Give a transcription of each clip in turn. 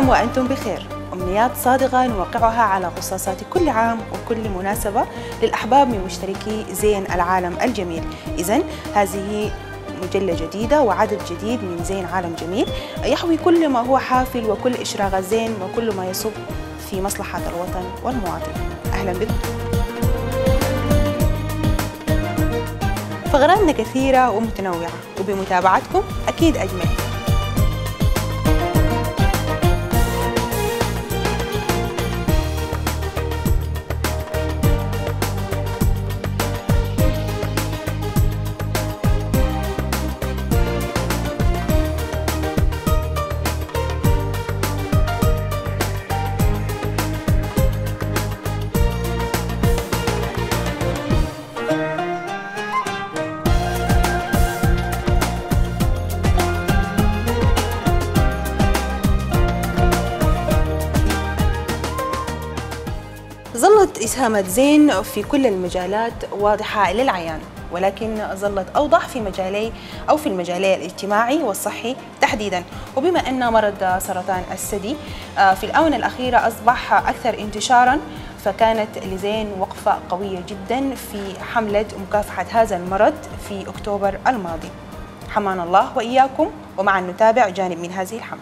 عام وأنتم بخير. أمنيات صادقة نوقعها على قصاصات كل عام وكل مناسبة للأحباب من مشتركي زين العالم الجميل. إذن هذه مجلة جديدة وعدد جديد من زين عالم جميل يحوي كل ما هو حافل وكل إشراقة زين وكل ما يصب في مصلحة الوطن والمواطن. أهلا بكم. فقراتنا كثيرة ومتنوعة وبمتابعتكم أكيد أجمل. ظلت إسهامات زين في كل المجالات واضحة للعيان، ولكن ظلت أوضح في المجالين الاجتماعي والصحي تحديدا. وبما أن مرض سرطان الثدي في الآونة الأخيرة أصبح أكثر انتشارا، فكانت لزين وقفة قوية جدا في حملة مكافحة هذا المرض في أكتوبر الماضي. حمانا الله وإياكم، ومعا نتابع جانب من هذه الحملة.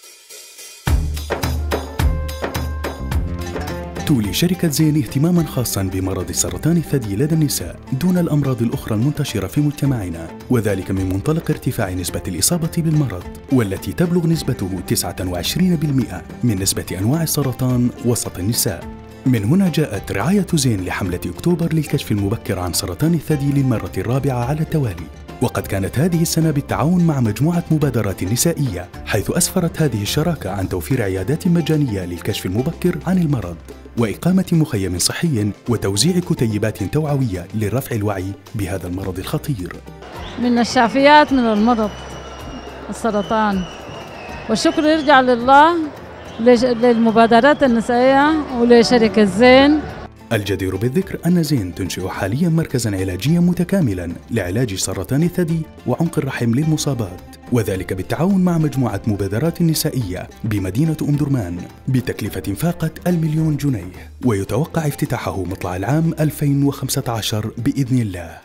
تولي شركة زين اهتماماً خاصاً بمرض سرطان الثدي لدى النساء دون الأمراض الأخرى المنتشرة في مجتمعنا، وذلك من منطلق ارتفاع نسبة الإصابة بالمرض، والتي تبلغ نسبته 29% من نسبة أنواع السرطان وسط النساء. من هنا جاءت رعاية زين لحملة أكتوبر للكشف المبكر عن سرطان الثدي للمرة الرابعة على التوالي. وقد كانت هذه السنة بالتعاون مع مجموعة مبادرات نسائية، حيث أسفرت هذه الشراكة عن توفير عيادات مجانية للكشف المبكر عن المرض، وإقامة مخيم صحي، وتوزيع كتيبات توعوية لرفع الوعي بهذا المرض الخطير. من الشافيات من المرض السرطان، والشكر يرجع لله للمبادرات النسائية ولشركة زين. الجدير بالذكر أن زين تنشئ حالياً مركزاً علاجياً متكاملاً لعلاج سرطان الثدي وعنق الرحم للمصابات، وذلك بالتعاون مع مجموعة مبادرات نسائية بمدينة أم درمان بتكلفة فاقت ال1,000,000 جنيه، ويتوقع افتتاحه مطلع العام 2015 بإذن الله.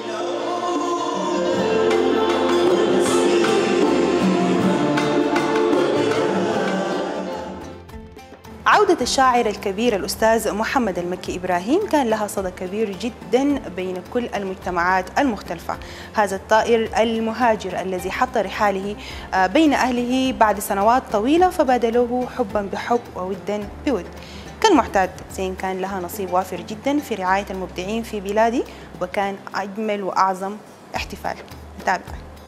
عودة الشاعر الكبير الأستاذ محمد المكي إبراهيم كان لها صدى كبير جدا بين كل المجتمعات المختلفة. هذا الطائر المهاجر الذي حط رحاله بين أهله بعد سنوات طويلة فبادلوه حبا بحب وودا بود. كالمعتاد زين كان لها نصيب وافر جدا في رعاية المبدعين في بلادي، وكان أجمل وأعظم احتفال. نتابع.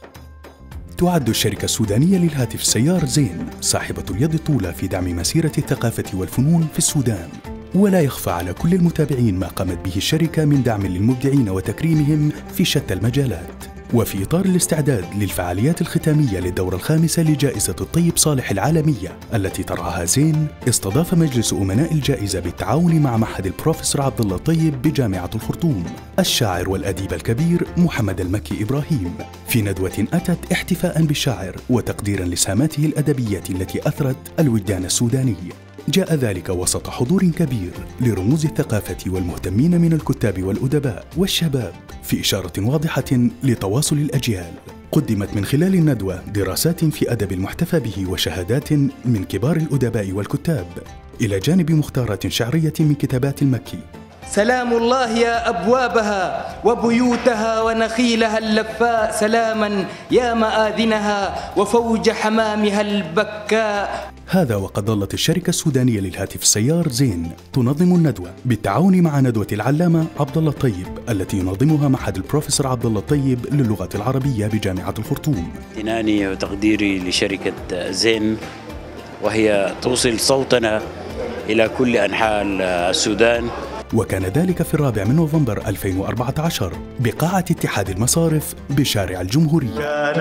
تعد الشركة السودانية للهاتف السيار زين صاحبة اليد الطولى في دعم مسيرة الثقافة والفنون في السودان، ولا يخفى على كل المتابعين ما قامت به الشركة من دعم للمبدعين وتكريمهم في شتى المجالات. وفي إطار الاستعداد للفعاليات الختامية للدورة الخامسة لجائزة الطيب صالح العالمية التي ترعاها زين، استضاف مجلس أمناء الجائزة بالتعاون مع معهد البروفيسور عبد الله الطيب بجامعة الخرطوم الشاعر والأديب الكبير محمد المكي إبراهيم في ندوة أتت احتفاء بالشاعر وتقديرا لسهاماته الأدبية التي أثرت الوجدان السوداني. جاء ذلك وسط حضور كبير لرموز الثقافة والمهتمين من الكتاب والأدباء والشباب، في إشارة واضحة لتواصل الأجيال. قدمت من خلال الندوة دراسات في أدب المحتفى به وشهادات من كبار الأدباء والكتاب، إلى جانب مختارات شعرية من كتابات المكي. سلام الله يا أبوابها وبيوتها ونخيلها اللفاء، سلاما يا مآذنها وفوج حمامها البكاء. هذا وقد ظلت الشركة السودانية للهاتف السيار زين تنظم الندوة بالتعاون مع ندوة العلامة عبد الله الطيب التي ينظمها معهد البروفيسور عبد الله الطيب للغة العربية بجامعة الخرطوم. امتناني وتقديري لشركة زين، وهي توصل صوتنا إلى كل أنحاء السودان. وكان ذلك في 4 نوفمبر 2014 بقاعة اتحاد المصارف بشارع الجمهورية. كان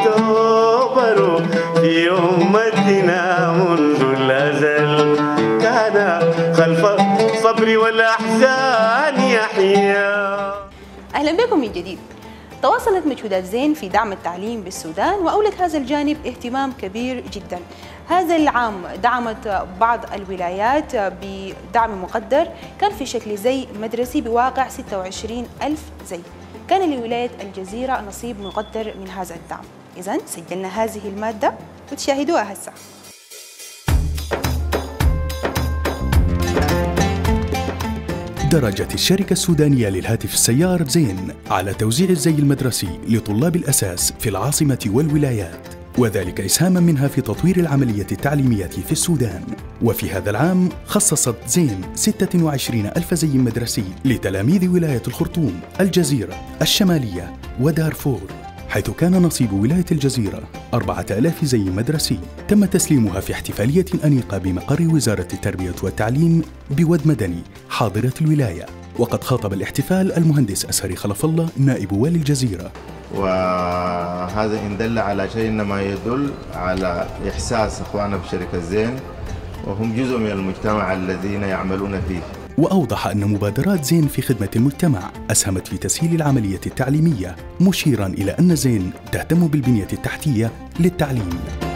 أكتوبر في أمتنا منذ الأزل، كان خلف الصبر والأحزان يحيا. أهلا بكم من جديد. تواصلت مجهودات زين في دعم التعليم بالسودان، وأولت هذا الجانب اهتمام كبير جدا. هذا العام دعمت بعض الولايات بدعم مقدر كان في شكل زي مدرسي بواقع 26,000 زي. كان لولاية الجزيرة نصيب مقدر من هذا الدعم. إذن سجلنا هذه المادة وتشاهدوها هسه. درجت الشركة السودانية للهاتف السيار زين على توزيع الزي المدرسي لطلاب الأساس في العاصمة والولايات، وذلك إسهاما منها في تطوير العملية التعليمية في السودان. وفي هذا العام خصصت زين 26,000 زي مدرسي لتلاميذ ولاية الخرطوم، الجزيرة، الشمالية ودارفور، حيث كان نصيب ولاية الجزيرة 4,000 زي مدرسي تم تسليمها في احتفالية أنيقة بمقر وزارة التربية والتعليم بود مدني حاضرة الولاية. وقد خاطب الاحتفال المهندس أسهري خلف الله نائب والي الجزيرة. وهذا إن دل على شيء إنما يدل على إحساس إخواننا في شركة زين، وهم جزء من المجتمع الذين يعملون فيه. وأوضح أن مبادرات زين في خدمة المجتمع أسهمت في تسهيل العملية التعليمية، مشيراً إلى أن زين تهتم بالبنية التحتية للتعليم.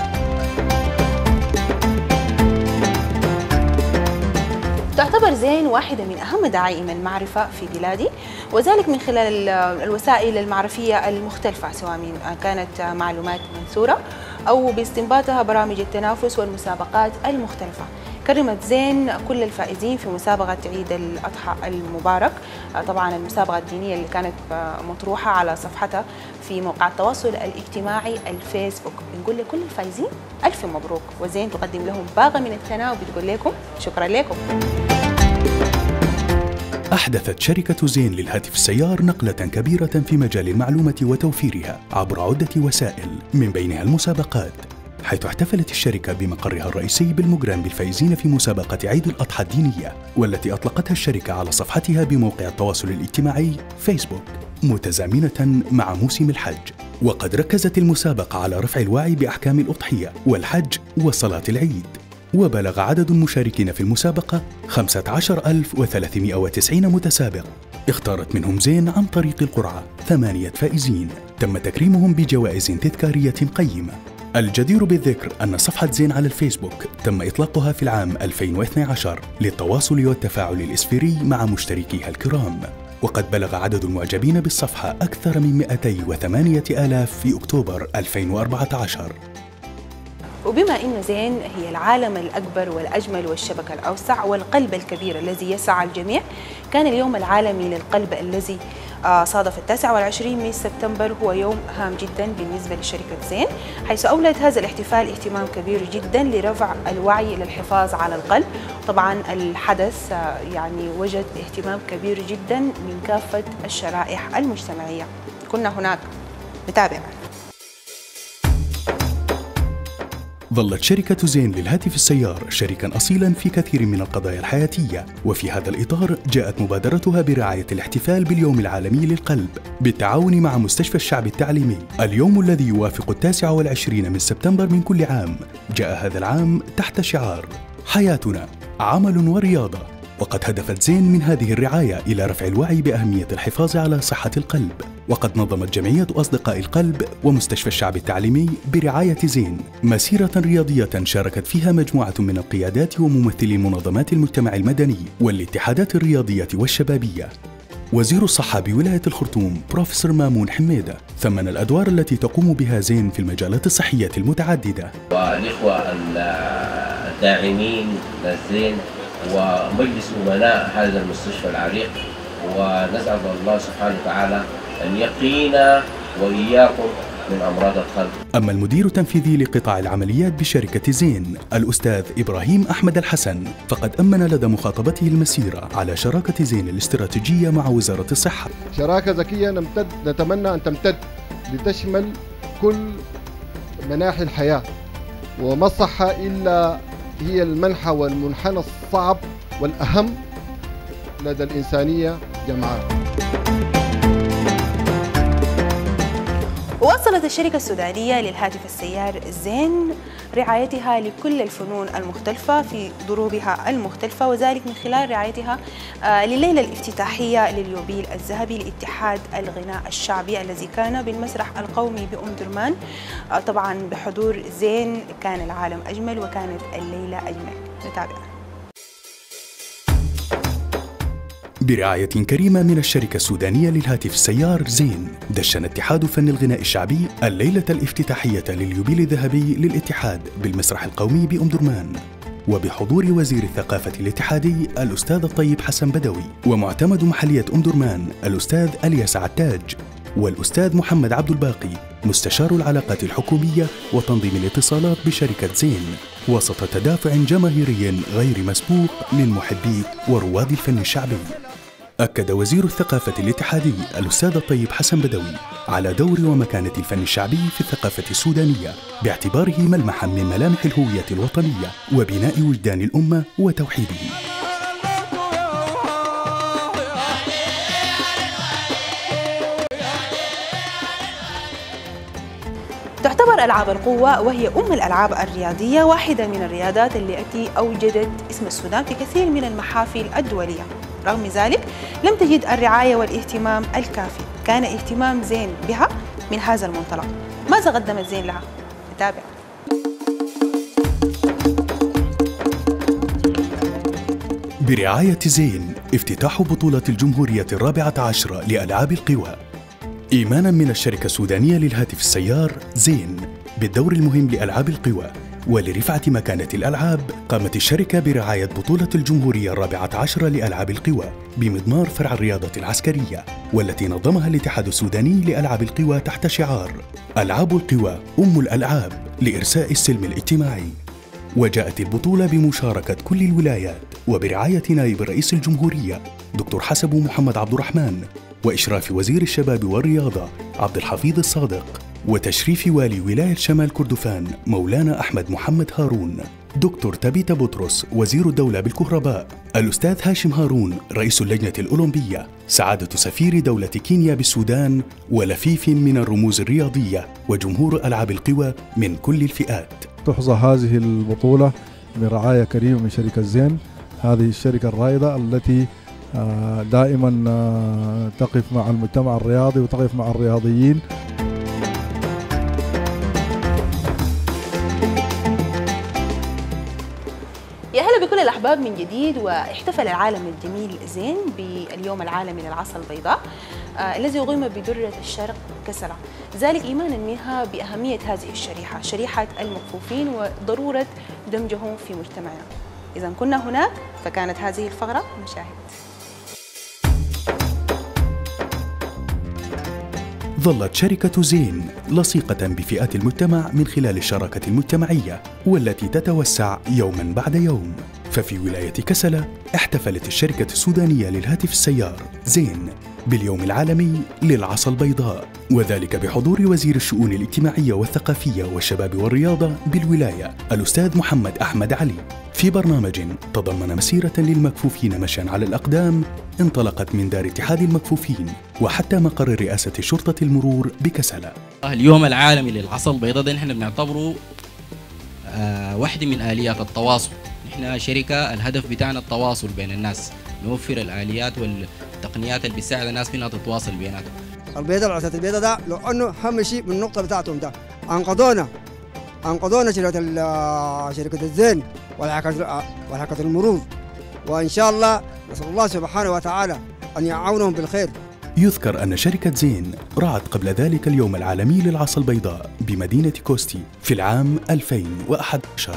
تعتبر زين واحدة من أهم دعائم المعرفة في بلادي، وذلك من خلال الوسائل المعرفية المختلفة، سواء كانت معلومات منثورة أو باستنباطها برامج التنافس والمسابقات المختلفة. كرمت زين كل الفائزين في مسابقة عيد الأضحى المبارك، طبعا المسابقة الدينية اللي كانت مطروحة على صفحتها في موقع التواصل الاجتماعي الفيسبوك. بنقول لكل الفائزين ألف مبروك، وزين تقدم لهم باغة من الثناء وبتقول لكم شكرا لكم. أحدثت شركة زين للهاتف السيار نقلة كبيرة في مجال المعلومة وتوفيرها عبر عدة وسائل، من بينها المسابقات، حيث احتفلت الشركة بمقرها الرئيسي بالمقران بالفائزين في مسابقة عيد الأضحى الدينية، والتي أطلقتها الشركة على صفحتها بموقع التواصل الاجتماعي فيسبوك، متزامنة مع موسم الحج. وقد ركزت المسابقة على رفع الوعي بأحكام الأضحية والحج وصلاة العيد. وبلغ عدد المشاركين في المسابقة 15,390 متسابق، اختارت منهم زين عن طريق القرعة 8 فائزين تم تكريمهم بجوائز تذكارية قيمة. الجدير بالذكر أن صفحة زين على الفيسبوك تم إطلاقها في العام 2012 للتواصل والتفاعل الإسفيري مع مشتركيها الكرام، وقد بلغ عدد المعجبين بالصفحة أكثر من 208,000 في أكتوبر 2014. وبما أن زين هي العالم الأكبر والأجمل والشبكة الأوسع والقلب الكبير الذي يسعى الجميع، كان اليوم العالمي للقلب الذي صادف 29 من سبتمبر هو يوم هام جدا بالنسبة لشركة زين، حيث أولت هذا الاحتفال اهتمام كبير جدا لرفع الوعي للحفاظ على القلب. طبعا الحدث يعني وجد اهتمام كبير جدا من كافة الشرائح المجتمعية. كنا هناك نتابع. ظلت شركة زين للهاتف السيار شريكاً أصيلاً في كثير من القضايا الحياتية، وفي هذا الإطار جاءت مبادرتها برعاية الاحتفال باليوم العالمي للقلب بالتعاون مع مستشفى الشعب التعليمي. اليوم الذي يوافق 29 من سبتمبر من كل عام جاء هذا العام تحت شعار حياتنا عمل ورياضة، وقد هدفت زين من هذه الرعاية إلى رفع الوعي بأهمية الحفاظ على صحة القلب. وقد نظمت جمعية أصدقاء القلب ومستشفى الشعب التعليمي برعاية زين مسيرة رياضية شاركت فيها مجموعة من القيادات وممثلي منظمات المجتمع المدني والاتحادات الرياضية والشبابية. وزير الصحة بولاية الخرطوم بروفيسور مامون حميدة ثمن الأدوار التي تقوم بها زين في المجالات الصحية المتعددة. والإخوة الداعمين للزين ومجلس أمناء هذا المستشفى العريق، ونسأل الله سبحانه وتعالى أن يقينا وإياكم من أمراض القلب. أما المدير التنفيذي لقطاع العمليات بشركة زين الأستاذ إبراهيم أحمد الحسن، فقد أمن لدى مخاطبته المسيرة على شراكة زين الاستراتيجية مع وزارة الصحة. شراكة ذكية نتمنى أن تمتد لتشمل كل مناحي الحياة، وما الصحة إلا هي المنحى والمنحنى الصعب والأهم لدى الإنسانية جمعاء. وواصلت الشركة السودانية للهاتف السيار زين رعايتها لكل الفنون المختلفة في ضروبها المختلفة، وذلك من خلال رعايتها لليلة الافتتاحية لليوبيل الذهبي لاتحاد الغناء الشعبي الذي كان بالمسرح القومي بأم درمان. طبعا بحضور زين كان العالم أجمل وكانت الليلة أجمل. نتابع. برعاية كريمة من الشركة السودانية للهاتف السيار زين، دشن اتحاد فن الغناء الشعبي الليلة الافتتاحية لليوبيل الذهبي للاتحاد بالمسرح القومي بأم درمان، وبحضور وزير الثقافة الاتحادي الأستاذ الطيب حسن بدوي، ومعتمد محلية أم درمان الأستاذ الياس عتاج، والأستاذ محمد عبد الباقي مستشار العلاقات الحكومية وتنظيم الاتصالات بشركة زين، وسط تدافع جماهيري غير مسبوق للمحبي ورواد الفن الشعبي. أكد وزير الثقافة الاتحادي الأستاذ الطيب حسن بدوي على دور ومكانة الفن الشعبي في الثقافة السودانية باعتباره ملمحا من ملامح الهوية الوطنية وبناء وجدان الأمة وتوحيده. تعتبر ألعاب القوة وهي أم الألعاب الرياضية واحدة من الرياضات التي أوجدت اسم السودان في كثير من المحافل الدولية. رغم ذلك لم تجد الرعاية والاهتمام الكافي. كان اهتمام زين بها من هذا المنطلق. ماذا قدمت زين لها؟ نتابع. برعاية زين افتتاح بطولة الجمهورية 14 لألعاب القوى. إيماناً من الشركة السودانية للهاتف السيار زين بالدور المهم لألعاب القوى ولرفعة مكانة الألعاب، قامت الشركة برعاية بطولة الجمهورية 14 لألعاب القوى بمضمار فرع الرياضة العسكرية، والتي نظمها الاتحاد السوداني لألعاب القوى تحت شعار ألعاب القوى أم الألعاب لإرساء السلم الاجتماعي. وجاءت البطولة بمشاركة كل الولايات وبرعاية نائب رئيس الجمهورية دكتور حسب محمد عبد الرحمن، وإشراف وزير الشباب والرياضة عبد الحفيظ الصادق، وتشريف والي ولاية شمال كردفان مولانا أحمد محمد هارون، دكتور تابيتا بطرس وزير الدولة بالكهرباء، الأستاذ هاشم هارون رئيس اللجنة الأولمبية، سعادة سفير دولة كينيا بالسودان، ولفيف من الرموز الرياضية وجمهور ألعاب القوى من كل الفئات. تحظى هذه البطولة من رعاية كريمة من شركة زين، هذه الشركة الرائدة التي دائما تقف مع المجتمع الرياضي وتقف مع الرياضيين. يا هلا بكل الأحباب من جديد. واحتفل العالم الجميل زين باليوم العالمي للعصا البيضاء الذي أقيم بدرة الشرق كسرة، ذلك إيمانا منها بأهمية هذه الشريحة، شريحة المكفوفين، وضرورة دمجهم في مجتمعنا. إذا كنا هناك فكانت هذه الفقرة مشاهد. ظلت شركة زين لصيقة بفئات المجتمع من خلال الشراكة المجتمعية والتي تتوسع يوما بعد يوم. ففي ولاية كسلة احتفلت الشركة السودانية للهاتف السيار زين باليوم العالمي للعصا البيضاء، وذلك بحضور وزير الشؤون الاجتماعية والثقافية والشباب والرياضة بالولاية الأستاذ محمد أحمد علي، في برنامج تضمن مسيرة للمكفوفين مشيا على الأقدام انطلقت من دار اتحاد المكفوفين وحتى مقر رئاسة شرطة المرور بكسلة. اليوم العالمي للعصا البيضاء ده نحن بنعتبره واحدة من آليات التواصل. نحن شركة الهدف بتاعنا التواصل بين الناس، نوفر الآليات والتقنيات اللي بتساعد الناس منها تتواصل بيناتهم. البيضاء العصا البيضاء ده لو انه اهم شيء من النقطة بتاعتهم ده انقذونا شركة الزين والحركة المرور، وإن شاء الله نسأل الله سبحانه وتعالى أن يعاونهم بالخير. يذكر أن شركة زين رعت قبل ذلك اليوم العالمي للعصا البيضاء بمدينة كوستي في العام 2011.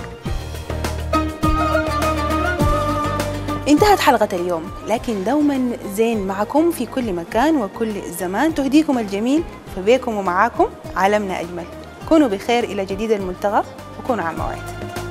انتهت حلقة اليوم، لكن دوما زين معكم في كل مكان وكل زمان، تهديكم الجميل فبيكم ومعاكم عالمنا أجمل. كونوا بخير، إلى جديد الملتقى، وكونوا على الموعد.